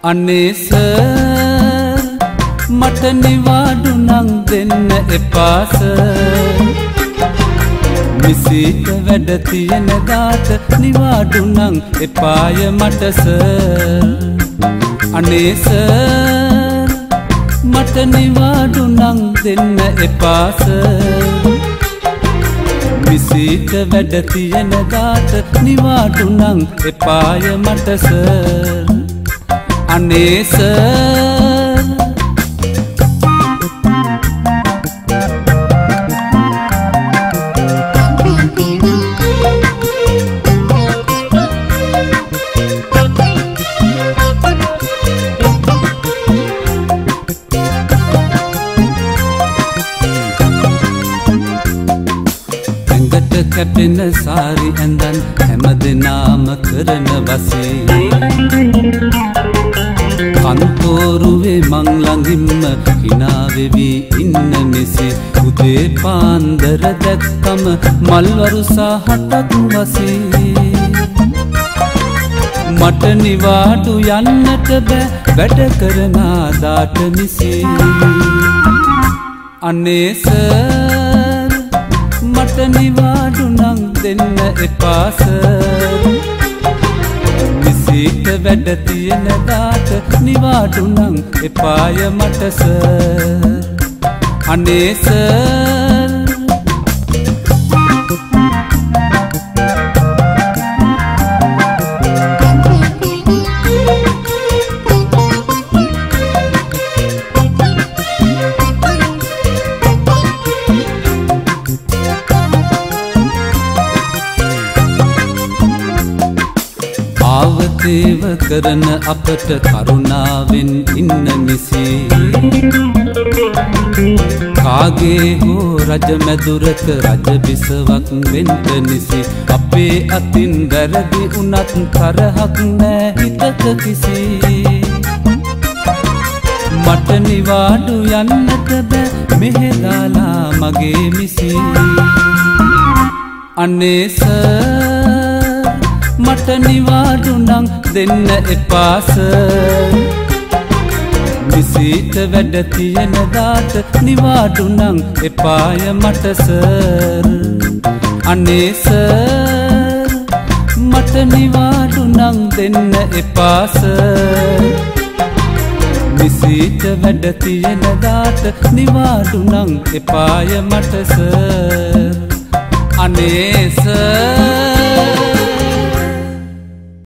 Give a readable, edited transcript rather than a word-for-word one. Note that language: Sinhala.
අනේ සර් මට නිවාඩු නම් දෙන්න එපා සර් විසිට වැඩ තියෙන දාට නිවාඩු නම් එපාය මට සර් අනේ සර් මට නිවාඩු නම් දෙන්න එපා සර් විසිට වැඩ තියෙන දාට නිවාඩු නම් එපාය මට සර් අනේ සර් කැපෙන සාරි ඇඳන් හැමදෙනාම කරන වසේ කන්තෝරුවේ මං ළඟින්ම hina වෙවි ඉන්න මෙසේ උදේ පාන්දර දැක්කම මල් වරුසා හටක් වසේ මට නිවාඩු යන්නට බෑ වැඩ කරන දාට මිසේ අනේ සර් මට නිවාඩු නම් දෙන්න එපා සර් විසිට වැඩ තියෙන දාට නිවාඩු නම් එපාය මට සර් අනේ සර් සේව කරන අපට කරුණාවෙන් ඉන්න මිසේ කාගේ හෝ රජ මැදුරක රජ බිසවක් වෙන්න නිසි අපේ අතින් වැරදි උනත් කරහක් නෑ හිතක කිසි මට නිවාඩු යන්නට බෑ මෙහෙ දාලා මගේ මිසි අනේ සර් මට නිවාඩු නම් දෙන්න එපා සර් විසිට වැඩ තියෙන දාට නිවාඩු නම් එපාය මට සර් අනේ සර් මට නිවාඩු නම් දෙන්න එපා සර් විසිට වැඩ තියෙන දාට නිවාඩු නම් එපාය මට සර්